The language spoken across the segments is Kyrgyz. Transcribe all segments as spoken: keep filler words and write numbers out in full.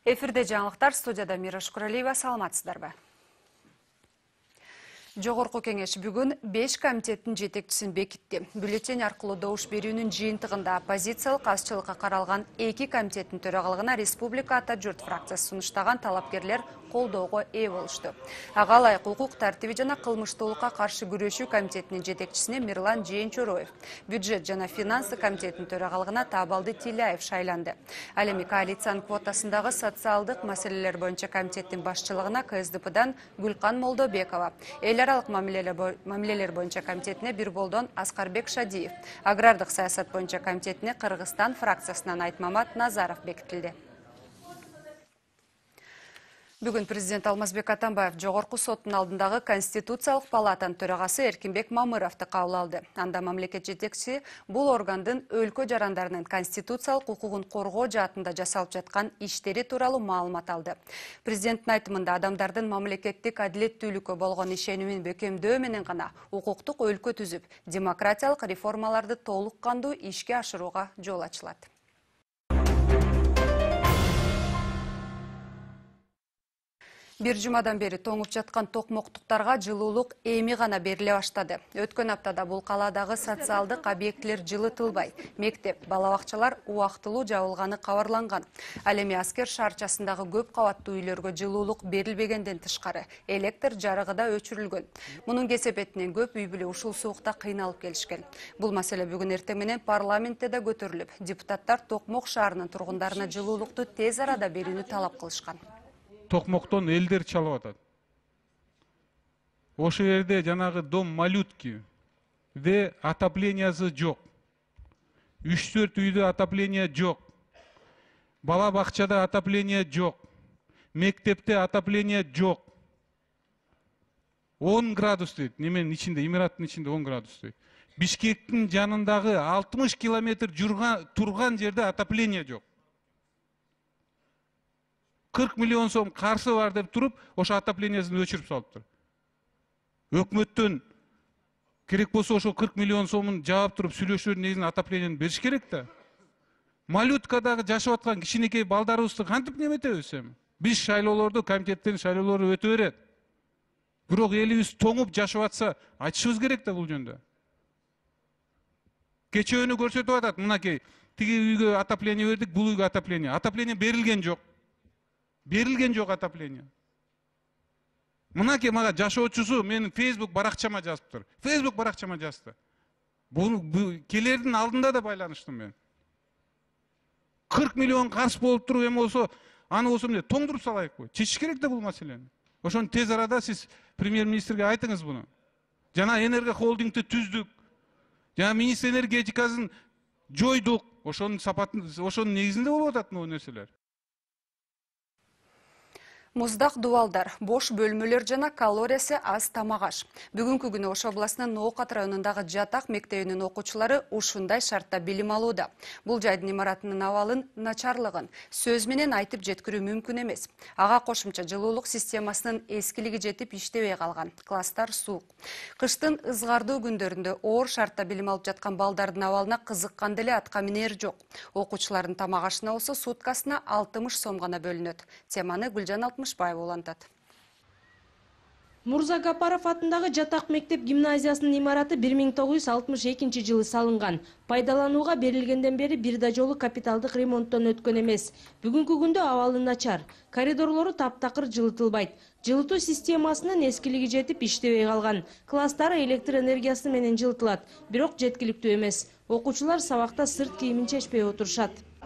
Эфирде жаңылыктар, студияда Мира Шкуралиева, саламатсыздарбы? Жогорку кеңеш бүгүн беш комитеттин жетекчисин бекитти. Бюллетень аркылуу добуш берүүнүн жыйынтыгында оппозициялык азчылыкка каралган эки комитеттин төрагалыгына Республика Ата Журт фракциясы сунуштаган талапкерлер колдоого ээ болушту. Ага ылайык укук тартиби жана кылмыштуулукка каршы күрөшүү комитетинин жетекчисине Мирлан Жээнчороев, бюджет жана финансы комитетинин төрагалыгына Табалды Тилляев шайланды. Ал эми коалициянын квотасындагы социалдык маселелер боюнча комитеттин башчылыгына ка эс дэ пэдан Гүлкан Молдобекова, эл аралык мамилелер боюнча комитетине Бирболдон Аскарбек Шадиев, агрардык саясат боюнча комитетине Кыргызстан фракциясынан Айтмамат Назаров бекитилди. Бүгін президент Алмазбек Атамбаев жогорку соттун алдындагы Конституциялык палатанын төрагасы Эркинбек Мамыровду кабыл алды. Анда мамлекет жетекчиси бул органдын өлкө жарандарынын конституциялык укугун коргоо жаатында жасалып жаткан иштери тууралуу маалымат алды. Президенттин айтымында адамдардын мамлекеттик адилеттүүлүккө болгон ишенимин бекемдөө менен гана укуктук өлкө түзүп, демократиялык реформаларды толук кандуу ишке ашырууга жол ачылат. Бир жумадан бери тоңуп жаткан токмоктуктарга жылуулук эми гана бериле баштады. Өткөн аптада бул каладагы социалдык объектилер жылытылбай, мектеп, бала бакчалар убактылуу жабылганы кабарланган. Ал эми Аскер шаарчасындагы көп кабаттуу үйлөргө жылуулук берилбегенден тышкары электр жарыгы да өчүрүлгөн. Мунун кесепетинен көп үй бүлө ушул суукта кыйналып келишкен. Бул маселе бүгүн эртең менен парламентте да көтөрүлүп, депутаттар Токмок шаарынын тургундарына жылуулукту тез арада берүүнү талап кылышкан. Токмоктон элдер чалып атат. Ошол жерде жанагы дом малютки де отоплениясы жок. үч төрт үйдө отопление жок. Бала бакчада отопление жок. Мектепте отопление жок. он градус дейт. Неменин ичинде, имараттын ичинде он градус дейт. Бишкектин жанындагы алтымыш километр жүргөн турган жерде отопление жок. кырк миллион сом каршы бар деп туруп, ошо отоплениесин өчүрүп салыптыр. Өкмөттөн керек болсо ошо кырк миллион сомун жаап туруп сүйлөшүүнүн негизинде отоплениени бериш керек да. Малюткадагы жашап аткан кичинекей балдарыбызды кантип неметебиз эми? Биз шайлоолорду, комитеттердин шайлоолору өтө берет. Бирок элибиз тоңуп жашап атса, айтышыбыз керек да бул жөнүндө. Кечөөнү көрсөтүп атат, мынакей, тиги үйгө отопление бердик, бул үйгө отопление. Отопление берилген жок. Берилген жок отопление. Мынаке мага жашоочусу менин Facebook баракчама жазыптыр. Facebook баракчама жазды. Бул келердин алдында да байланыштым мен. кырк миллион каршы болуп туруп эми болсо, аны болсо эмне тоңдуруп салайыкпы? Чечиш керек да бул маселени. Ошону тез арада сиз премьер-министрге айтыңыз буну. Жана энерго холдингди түздүк. Жана министр энергетикасын жойдук. Ошонун сапатын, ошонун негизинде болуп атат могу нерселер. Муздак дубалдар, бош бөлмөлөр жана калориясы аз тамак аш. Бүгүнкү күнү Ош областынын Ноокат районундагы жатак мектебинин окуучулары ушундай шартта билим алууда. Бул жайдын имаратынын абалын начарлыгын сөз менен айтып жеткирүү мүмкүн эмес. Ага кошумча жылуулук системасынын эскилиги жетип иштебей калган. Класстар суук. Кыштын ызгардуу күндөрүндө оор шартта билим алып жаткан балдардын абалына кызыккан деле атка минер жок. Окуучулардын тамак ашына болсо суткасына алтымыш сом гана бөлүнөт. Теманы Гүлжан Алтымышбаева улантат. Мурза Гапаров атындагы жатак мектеп гимназиясынын имараты бир миң тогуз жүз алтымыш экинчи жылы салынган. Пайдаланууга берилгенден бери бир да жолу капиталдык ремонттон өткөн эмес. Бүгүнкү күндө абалы начар. Коридорлору таптакыр жылытылбайт. Жылытуу системасынын эскилиги жетип иштебей калган. Класстары электр энергиясы менен жылытылат, бирок жеткиликтүү эмес. Окуучулар сабакта сырт кийимин чечпей отурушат.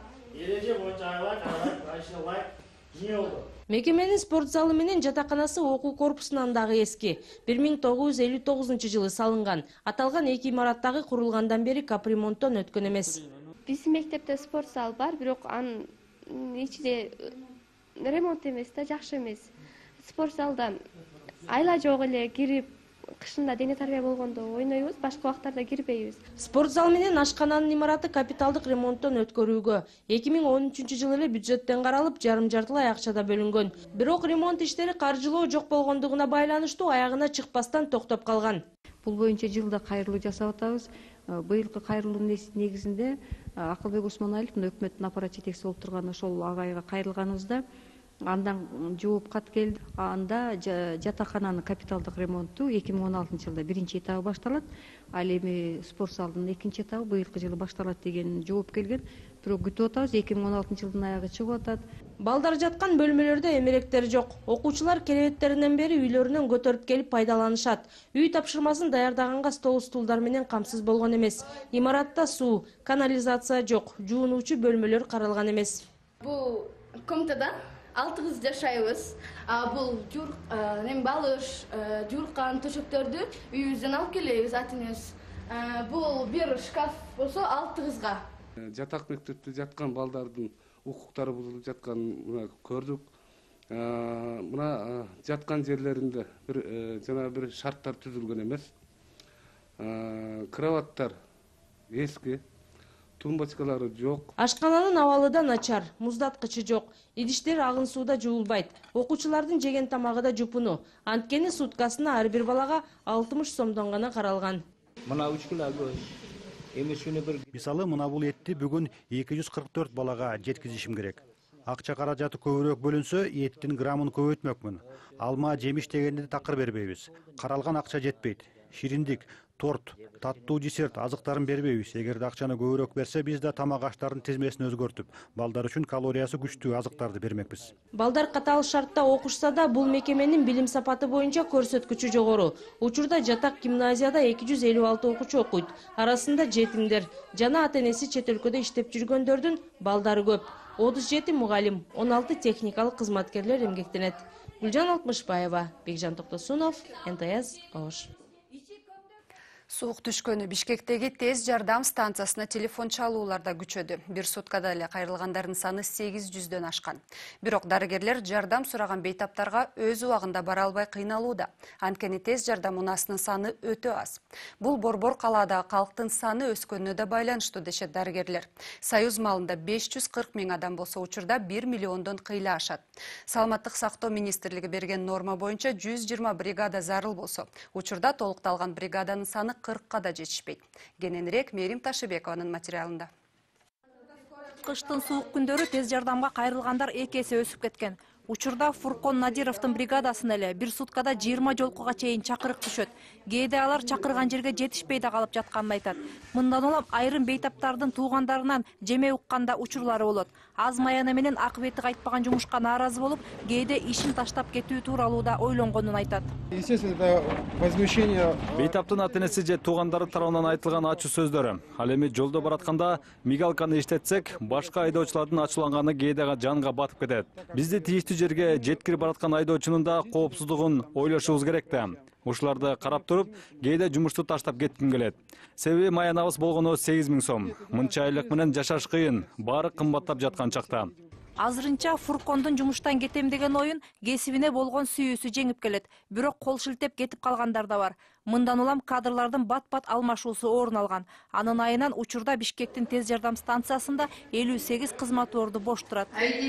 Мекеменин спорт залы менен жатаканасы окуу корпусунан дагы эски. бир миң тогуз жүз элүү тогузунчу жылы салынган. Аталган эки имараттагы курулгандан бери капремонттон өткөн эмес. Биздин мектепте спорт зал бар, бирок анын ичинде ремонт эмес да, жакшы эмес. Спорт залдан айла жок эле кирип, кышында дене тарбия болгондо ойнойбуз, башка убактарда кирбейбиз. Спорт зал менен ашкананын имараты капиталдык ремонттон өткөрүүгө эки миң он үчүнчү жылы эле бюджеттен каралып, жарым-жартылай акчада бөлүнгөн. Бирок ремонт иштери каржылоо жок болгондугуна байланыштуу аягына чыкпастан токтоп калган. Бул боюнча жылда кайрылуу жасап атабыз. Быйылкы кайрылуунун негизинде Акылбек Усманалиев өкмөттүн аппарат жетекчиси болуп турган ошол агайга кайрылганыбызда андан жооп кат келди. Анда жатакананын капиталдык ремонту эки миң он алтынчы жылда биринчи этабы башталат, ал эми спорт залдын экинчи этабы быйылкы жылы башталат деген жооп келген. Бирок күтүп атабыз, эки миң он алтынчы жылдын аягы чыгып атат. Балдар жаткан бөлмөлөрдө эмеректер жок. Окуучулар керебеттеринен бери үйлөрүнөн көтөрүп келип пайдаланышат. Үй тапшырмасын даярдаганга стол стулдар менен камсыз болгон эмес. Имаратта суу, канализация жок, жуунуучу бөлмөлөр каралган эмес. Бул комнатада алты кыз жашайбыз. Бул жур эми балыш, жууркан төшөктөрдү үйүбүздөн алып келебиз, атыңыз. Бул бир шкаф болсо алты кызга. Жатак мектепте жаткан балдардын укуктары бузулуп жатканын көрдүк. Мына жаткан жерлеринде бир жана бир шарттар түзүлгөн эмес. Кроваттар эски, тумбочкалары жок. Ашкананын абалы да начар, муздаткычы жок. Идиштер агын сууда жуулбайт. Окуучулардын жеген тамагы да жупуну. Анткени суткасына ар бир балага алтымыш сомдон гана каралган. Мына үч кило көз. Мисалы, мына бул этти бүгүн эки жүз кырк төрт балага жеткизишим керек. Акча каражаты көбүрөөк бөлүнсө, эттин граммын көбөйтмөкмүн. Алма, жемиш дегенде такыр бербейбиз. Каралган акча жетпейт. Шириндик, торт, таттуу десерт, азыктарын бербейбиз. Эгерде акчаны көбүрөөк берсе, биз да тамак аштардын тизмесин өзгөртүп, балдар үчүн калориясы күчтүү азыктарды бермекпиз. Балдар катаал шартта окушса да, бул мекеменин билим сапаты боюнча көрсөткүчү жогору. Учурда жатак гимназияда эки жүз элүү алты окуучу окуйт. Арасында жетимдер жана ата-энеси чет өлкөдө иштеп жүргөндөрдүн балдары көп. отуз жети мугалим, он алты техникалык кызматкерлер эмгектенет. Гүлжан Алтмышбаева, Бекжан Токтосунов, эн тэ эс Ош. Суук түшкөнү Бишкектеги тез жардам станциясына телефон чалууларда күчөдү. Бир суткада эле кайрылгандардын саны сегиз жүздөн ашкан. Бирок дарыгерлер жардам сураган бейтаптарга өз убагында бара албай кыйналууда. Анткени тез жардам унаасынын саны өтө аз. Бул Борбор калаадагы калктын саны өскөнүнө да байланыштуу дешет дарыгерлер. Союз малында беш жүз кырк миң адам болсо, учурда бир миллиондон кыйла ашат. Саламаттык сактоо министрлиги берген норма боюнча жүз жыйырма бригада зарыл болсо, учурда толукталган бригаданын саны кыркка да жетишпейт. Кененирээк Мерим Ташыбекованын материалында. Кыштын суук күндөрү тез жардамга кайрылгандар эки эсе өсүп кеткен. Учурда Фуркон Надировдун бригадасын эле бир суткада жыйырма жолкуга чейин чакырык түшөт. Кээде алар чакырган жерге жетишпей да калып жатканын айтат. Мындан улам айрым бейтаптардын туугандарынан жеме укканда учурлары болот. Аз маяна менен акыбети кайтпаган жумушка нааразы болуп, кээде ишин таштап кетүү тууралуу да ойлонгонун айтат. Бейтаптын ата-энеси же туугандары тарабынан айтылган ачуу сөздөрү. Ал эми жолдо баратканда мигалканы иштетсек, башка айдоочулардын ачууланганы кээде жанга батып кетет. Бизди тийиштүү жерге жеткирип бараткан айдоочунун да коопсуздугун ойлошубуз керек да. Ушуларды карап туруп, кээде жумушту таштап кетким келет. Себеби маянабыз болгону сегиз миң сом. Мынча айлык менен жашаш кыйын, баары кымбаттап жаткан чакта. Азырынча Фуркондун жумуштан кетем деген оюн кесибине болгон сүйүүсү жеңип келет. Бирок кол шилтеп кетип калгандар да бар. Мындан улам кадрлардын бат-бат алмашуусу орун алган. Анын айынан учурда Бишкектин тез жардам станциясында элүү сегиз кызмат орду бош турат.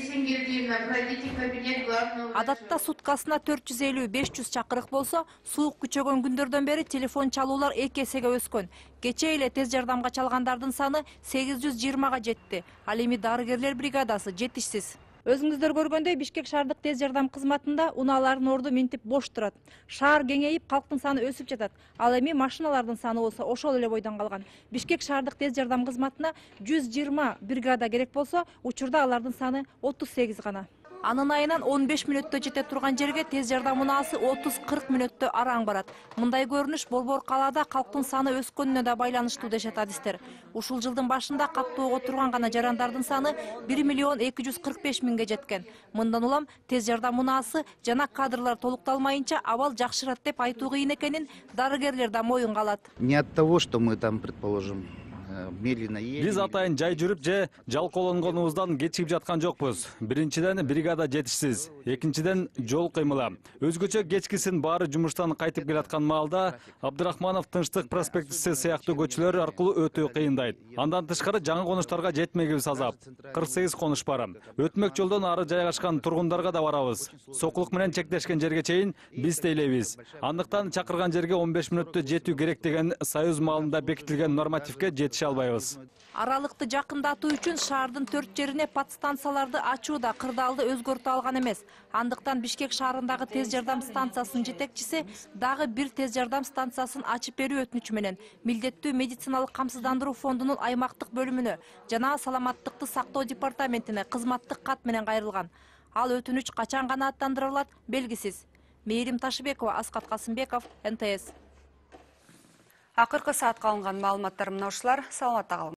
Адатта суткасына төрт жүз элүү — беш жүз чакырык болсо, суук күчөгөн күндөрдөн бери телефон чалуулар эки эсеге өскөн. Кече эле тез жардамга чалгандардын саны сегиз жүз жыйырмага жетти. Ал эми дарыгерлер бригадасы жетишсиз. Өзүңүздөр көргөндөй, Бишкек шаардык тез жардам кызматында унаалардын орду минтип бош турат. Шаар кеңейип, калктын саны өсүп жатат. Ал эми машиналардын саны болсо ошол эле бойдон калган. Бишкек шаардык тез жардам кызматына жүз жыйырма бригада керек болсо, учурда алардын саны отуз сегиз гана. Анын айынан он беш мүнөттө жете турган жерге тез жардам унаасы отуз кырк мүнөттө араң барат. Мындай көрүнүш Борбор калаада калктын саны өскөнүнө да байланыштуу дешет адистер. Ушул жылдын башында каттоого турган гана жарандардын саны бир миллион эки жүз кырк беш миңге жеткен. Мындан улам тез жардам унаасы жана кадрлар толукталмайынча абал жакшырат деп айтуу кыйын экенин дарыгерлер да моюнга алат. Не от того, что мы там, предположим, медленно едем. Биз атайын жай жүрүп же жалкоолонгонубуздан кечигип жаткан жокпуз. Биринчиден бригада жетишсиз, экинчиден жол кыймылы. Өзгөчө кечкисин баары жумуштан кайтып келаткан маалда Абдырахманов Тынчтык проспектиси сыяктуу көчөлөр аркылуу өтүү кыйындайт. Андан тышкары жаңы конуштарга жетмегибиз азап. кырк сегиз конуш бар. Өтмөк жолдон ары жайгашкан тургундарга да барабыз. Сокулук менен чектешкен жерге чейин биз тейлейбиз. Андыктан чакырган жерге он беш мүнөттө жетүү керек деген Союз маалында бекитилген нормативке жетише албайбыз. Аралыкты жакындатуу үчүн шаардын төрт жерине подстанцияларды ачууда кырдаалды өзгөртүп алган эмес. Андыктан Бишкек шаарындагы тез жардам станциясынын жетекчиси дагы бир тез жардам станциясын ачып берүү өтүнүчү менен милдеттүү медициналык камсыздандыруу фондунун аймактык бөлүмүнө жана саламаттыкты сактоо департаментине кызматтык кат менен кайрылган. Ал өтүнүч качан гана аттандырылат белгисиз. Мээрим Ташыбекова, Аскат Касымбеков, эн тэ эс. Акыркы саатка алынган маалыматтар мына ушулар. Саламатта калыңыз.